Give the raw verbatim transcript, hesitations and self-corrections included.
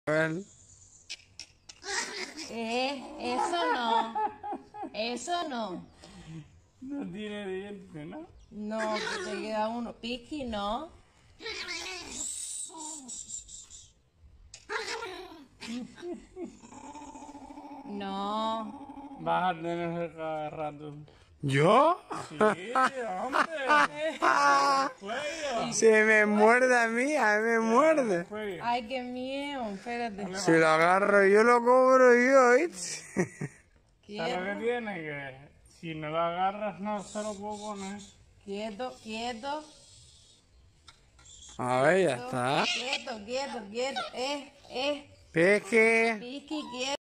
A ver. Eh, eso no. Eso no. No tiene dientes, ¿no? No, que te queda uno. Piqui, no. No. Vas a tener que cada rato. ¿Yo? Sí, hombre. Cuello. Se me muerde a mí, a mí me muerde. Cuello. Ay, qué miedo. Espérate. Si lo agarro yo, lo cobro yo, ¿viste? ¿Sabes Quieto, lo que tiene? Que si no lo agarras no se lo puedo poner. quieto, quieto. A ver, ya está. Quieto, quieto, quieto. Eh, eh. Peque. Piqui, quieto.